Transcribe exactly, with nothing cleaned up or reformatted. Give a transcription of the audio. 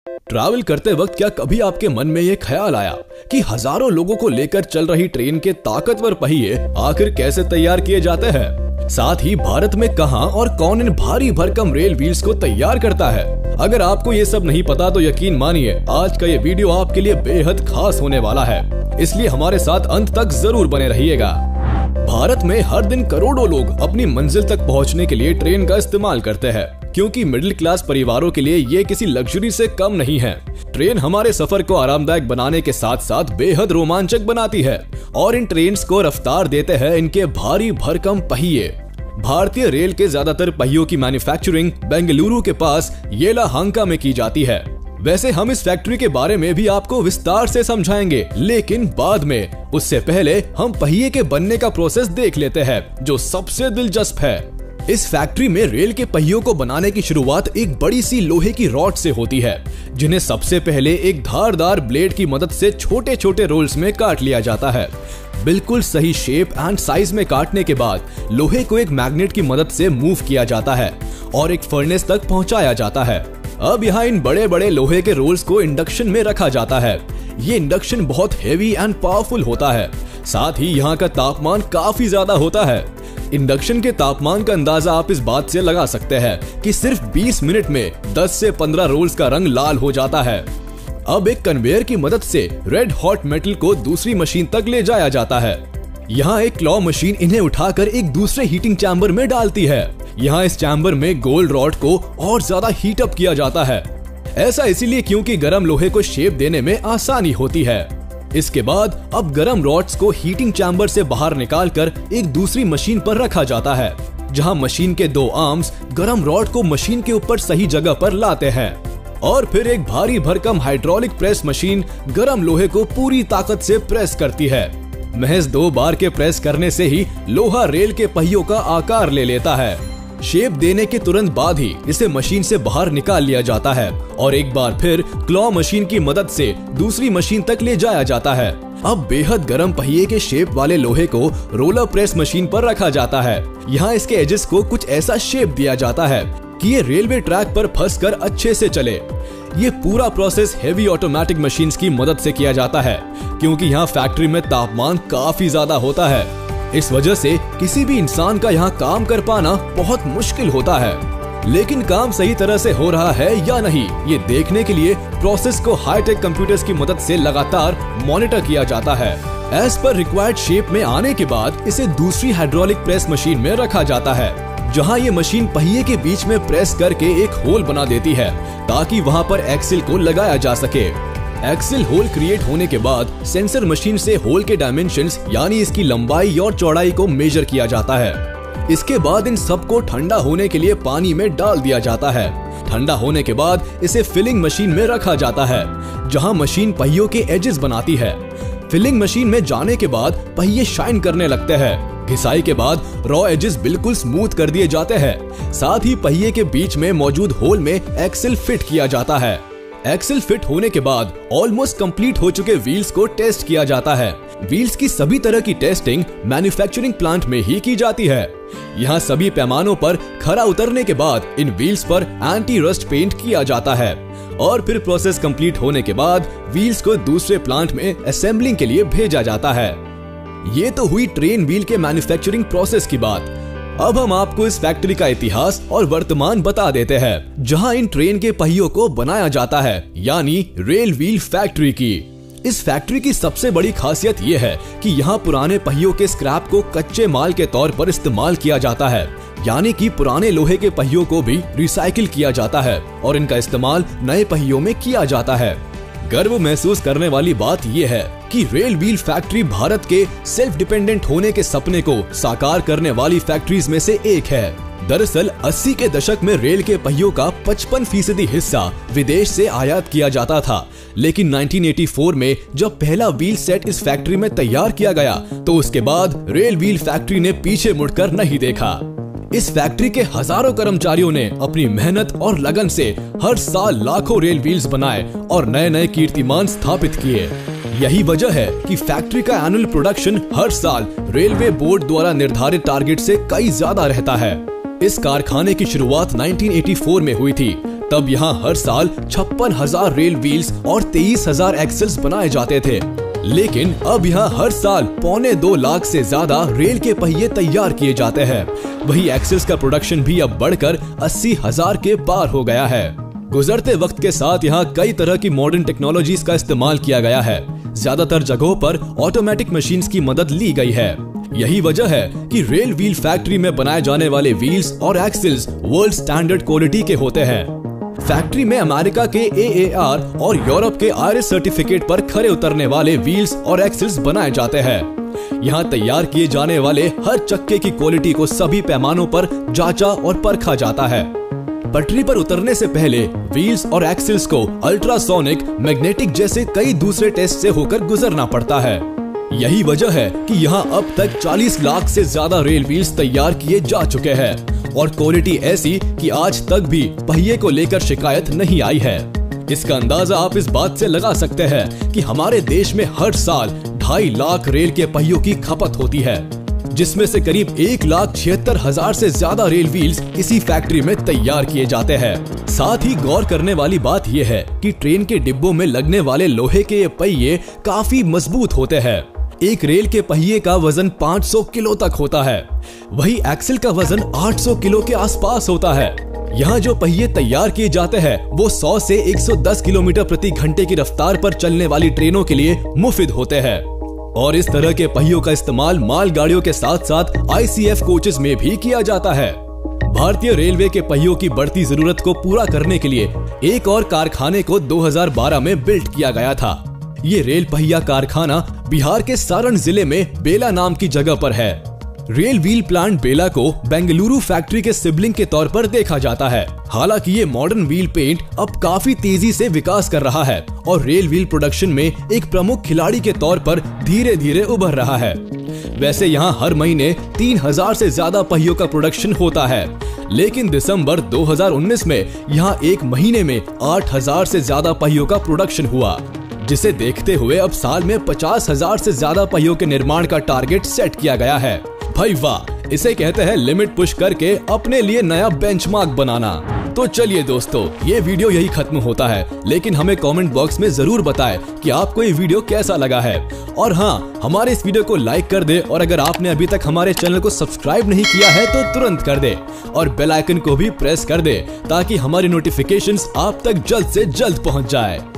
Travel करते वक्त क्या कभी आपके मन में ये ख्याल आया कि हजारों लोगों को लेकर चल रही ट्रेन के ताकतवर पहिए आखिर कैसे तैयार किए जाते हैं? साथ ही भारत में कहां और कौन इन भारी भरकम रेल व्हील्स को तैयार करता है? अगर आपको ये सब नहीं पता तो यकीन मानिए आज का ये वीडियो आपके लिए बेहद खास होने वाला है, इसलिए हमारे साथ अंत तक जरूर बने रहिएगा। भारत में हर दिन करोड़ों लोग अपनी मंजिल तक पहुंचने के लिए ट्रेन का इस्तेमाल करते हैं, क्योंकि मिडिल क्लास परिवारों के लिए ये किसी लग्जरी से कम नहीं है। ट्रेन हमारे सफर को आरामदायक बनाने के साथ साथ बेहद रोमांचक बनाती है और इन ट्रेन्स को रफ्तार देते हैं इनके भारी भरकम पहिए। भारतीय रेल के ज्यादातर पहियों की मैन्युफैक्चरिंग बेंगलुरु के पास येलाहांका में की जाती है। वैसे हम इस फैक्ट्री के बारे में भी आपको विस्तार से समझाएंगे, लेकिन बाद में। उससे पहले हम पहिए के बनने का प्रोसेस देख लेते हैं, जो सबसे दिलचस्प है। इस फैक्ट्री में रेल के पहियों को बनाने की शुरुआत एक बड़ी सी लोहे की रॉड से होती है, जिन्हें सबसे पहले एक धारदार ब्लेड की मदद से छोटे छोटे रोल्स में काट लिया जाता है। बिल्कुल सही शेप एंड साइज में काटने के बाद लोहे को एक मैग्नेट की मदद से मूव किया जाता है और एक फर्नेस तक पहुंचाया जाता है। अब यहाँ इन बड़े बड़े लोहे के रोल्स को इंडक्शन में रखा जाता है। ये इंडक्शन बहुत हेवी एंड पावरफुल होता है, साथ ही यहाँ का तापमान काफी ज्यादा होता है। इंडक्शन के तापमान का अंदाजा आप इस बात से लगा सकते हैं कि सिर्फ बीस मिनट में दस से पंद्रह रोल्स का रंग लाल हो जाता है। अब एक कन्वेयर की मदद से रेड हॉट मेटल को दूसरी मशीन तक ले जाया जाता है। यहाँ एक क्लॉ मशीन इन्हें उठाकर एक दूसरे हीटिंग चैम्बर में डालती है। यहाँ इस चैम्बर में गोल्ड रॉड को और ज्यादा हीट अप किया जाता है। ऐसा इसीलिए क्योंकि गर्म लोहे को शेप देने में आसानी होती है। इसके बाद अब गर्म रॉड्स को हीटिंग चैम्बर से बाहर निकालकर एक दूसरी मशीन पर रखा जाता है, जहां मशीन के दो आर्म्स गर्म रॉड को मशीन के ऊपर सही जगह पर लाते हैं और फिर एक भारी भरकम हाइड्रोलिक प्रेस मशीन गर्म लोहे को पूरी ताकत से प्रेस करती है। महज दो बार के प्रेस करने से ही लोहा रेल के पहियों का आकार ले लेता है। शेप देने के तुरंत बाद ही इसे मशीन से बाहर निकाल लिया जाता है और एक बार फिर क्लॉ मशीन की मदद से दूसरी मशीन तक ले जाया जाता है। अब बेहद गर्म पहिए के शेप वाले लोहे को रोलर प्रेस मशीन पर रखा जाता है। यहाँ इसके एजेस को कुछ ऐसा शेप दिया जाता है कि ये रेलवे ट्रैक पर फंसकर अच्छे से चले। ये पूरा प्रोसेस हेवी ऑटोमेटिक मशीन्स की मदद से किया जाता है, क्योंकि यहाँ फैक्ट्री में तापमान काफी ज्यादा होता है। इस वजह से किसी भी इंसान का यहाँ काम कर पाना बहुत मुश्किल होता है। लेकिन काम सही तरह से हो रहा है या नहीं, ये देखने के लिए प्रोसेस को हाईटेक कंप्यूटर्स की मदद से लगातार मॉनिटर किया जाता है। एज पर रिक्वायर्ड शेप में आने के बाद इसे दूसरी हाइड्रोलिक प्रेस मशीन में रखा जाता है, जहां ये मशीन पहिए के बीच में प्रेस करके एक होल बना देती है ताकि वहां पर एक्सिल को लगाया जा सके। एक्सिल होल क्रिएट होने के बाद सेंसर मशीन से होल के डायमेंशंस यानी इसकी लंबाई और चौड़ाई को मेजर किया जाता है। इसके बाद इन सब को ठंडा होने के लिए पानी में डाल दिया जाता है। ठंडा होने के बाद इसे फिलिंग मशीन में रखा जाता है, जहां मशीन पहियों के एजेस बनाती है। फिलिंग मशीन में जाने के बाद पहिए शाइन करने लगते हैं। घिसाई के बाद रॉ एजेस बिल्कुल स्मूथ कर दिए जाते हैं। साथ ही पहिए के बीच में मौजूद होल में एक्सिल फिट किया जाता है। एक्सिल फिट होने के बाद ऑलमोस्ट कंप्लीट हो चुके व्हील्स को टेस्ट किया जाता है। व्हील्स की सभी तरह की टेस्टिंग मैन्युफैक्चरिंग प्लांट में ही की जाती है। यहाँ सभी पैमानों पर खरा उतरने के बाद इन व्हील्स पर एंटी रस्ट पेंट किया जाता है और फिर प्रोसेस कंप्लीट होने के बाद व्हील्स को दूसरे प्लांट में असेंबलिंग के लिए भेजा जाता है। ये तो हुई ट्रेन व्हील के मैन्युफैक्चरिंग प्रोसेस की बात। अब हम आपको इस फैक्ट्री का इतिहास और वर्तमान बता देते हैं, जहां इन ट्रेन के पहियों को बनाया जाता है, यानी रेल व्हील फैक्ट्री की। इस फैक्ट्री की सबसे बड़ी खासियत ये है कि यहाँ पुराने पहियों के स्क्रैप को कच्चे माल के तौर पर इस्तेमाल किया जाता है, यानी कि पुराने लोहे के पहियों को भी रिसाइकिल किया जाता है और इनका इस्तेमाल नए पहियों में किया जाता है। गर्व महसूस करने वाली बात यह है कि रेल व्हील फैक्ट्री भारत के सेल्फ डिपेंडेंट होने के सपने को साकार करने वाली फैक्ट्रीज में से एक है। दरअसल अस्सी के दशक में रेल के पहियों का पचपन फीसदी हिस्सा विदेश से आयात किया जाता था, लेकिन उन्नीस सौ चौरासी में जब पहला व्हील सेट इस फैक्ट्री में तैयार किया गया तो उसके बाद रेल व्हील फैक्ट्री ने पीछे मुड़कर नहीं देखा। इस फैक्ट्री के हजारों कर्मचारियों ने अपनी मेहनत और लगन से हर साल लाखों रेल व्हील्स बनाए और नए नए कीर्तिमान स्थापित किए। यही वजह है कि फैक्ट्री का एनुअल प्रोडक्शन हर साल रेलवे बोर्ड द्वारा निर्धारित टारगेट से कई ज्यादा रहता है। इस कारखाने की शुरुआत उन्नीस सौ चौरासी में हुई थी, तब यहाँ हर साल छप्पन हजार रेल व्हील्स और तेईस हजार एक्सेल्स बनाए जाते थे, लेकिन अब यहाँ हर साल पौने दो लाख से ज्यादा रेल के पहिए तैयार किए जाते हैं। वही एक्सेल्स का प्रोडक्शन भी अब बढ़कर अस्सी हजार के पार हो गया है। गुजरते वक्त के साथ यहाँ कई तरह की मॉडर्न टेक्नोलॉजीज का इस्तेमाल किया गया है। ज्यादातर जगहों पर ऑटोमेटिक मशीन्स की मदद ली गई है। यही वजह है कि रेल व्हील फैक्ट्री में बनाए जाने वाले व्हील्स और एक्सेल्स वर्ल्ड स्टैंडर्ड क्वालिटी के होते हैं। फैक्ट्री में अमेरिका के ए ए आर और यूरोप के आई आर एस सर्टिफिकेट पर खरे उतरने वाले व्हील्स और एक्सेल्स बनाए जाते हैं। यहाँ तैयार किए जाने वाले हर चक्के की क्वालिटी को सभी पैमानों पर जांचा और परखा जाता है। पटरी पर उतरने से पहले व्हील्स और एक्सेल्स को अल्ट्रासोनिक, मैग्नेटिक जैसे कई दूसरे टेस्ट से होकर गुजरना पड़ता है। यही वजह है कि यहाँ अब तक चालीस लाख से ज्यादा रेल व्हील्स तैयार किए जा चुके हैं और क्वालिटी ऐसी कि आज तक भी पहिए को लेकर शिकायत नहीं आई है। इसका अंदाजा आप इस बात से लगा सकते हैं कि हमारे देश में हर साल ढाई लाख रेल के पहियों की खपत होती है, जिसमें से करीब एक लाख छिहत्तर हजार से ज्यादा रेल व्हील्स इसी फैक्ट्री में तैयार किए जाते हैं। साथ ही गौर करने वाली बात यह है कि ट्रेन के डिब्बों में लगने वाले लोहे के ये पहिए काफी मजबूत होते हैं। एक रेल के पहिए का वजन पाँच सौ किलो तक होता है, वही एक्सेल का वजन आठ सौ किलो के आसपास होता है। यहाँ जो पहिए तैयार किए जाते हैं वो सौ से एक सौ दस किलोमीटर प्रति घंटे की रफ्तार पर चलने वाली ट्रेनों के लिए मुफिद होते हैं और इस तरह के पहियों का इस्तेमाल मालगाड़ियों के साथ साथ आई सी एफ कोचेस में भी किया जाता है। भारतीय रेलवे के पहियों की बढ़ती जरूरत को पूरा करने के लिए एक और कारखाने को दो हज़ार बारह में बिल्ड किया गया था। ये रेल पहिया कारखाना बिहार के सारण जिले में बेला नाम की जगह पर है। रेल व्हील प्लांट बेला को बेंगलुरु फैक्ट्री के सिबलिंग के तौर पर देखा जाता है। हालांकि ये मॉडर्न व्हील पेंट अब काफी तेजी से विकास कर रहा है और रेल व्हील प्रोडक्शन में एक प्रमुख खिलाड़ी के तौर पर धीरे धीरे उभर रहा है। वैसे यहाँ हर महीने तीन हजार से ज्यादा पहियों का प्रोडक्शन होता है, लेकिन दिसंबर दो हज़ार उन्नीस में यहाँ एक महीने में आठ हजार से ज्यादा पहियों का प्रोडक्शन हुआ, जिसे देखते हुए अब साल में पचास हजार से ज्यादा पहियों के निर्माण का टारगेट सेट किया गया है। भाई वाह, इसे कहते हैं लिमिट पुश करके अपने लिए नया बेंचमार्क बनाना। तो चलिए दोस्तों, ये वीडियो यही खत्म होता है, लेकिन हमें कमेंट बॉक्स में जरूर बताएं कि आपको ये वीडियो कैसा लगा है। और हाँ, हमारे इस वीडियो को लाइक कर दे और अगर आपने अभी तक हमारे चैनल को सब्सक्राइब नहीं किया है तो तुरंत कर दे और बेल आइकन को भी प्रेस कर दे ताकि हमारी नोटिफिकेशंस आप तक जल्द से जल्द पहुंच जाए।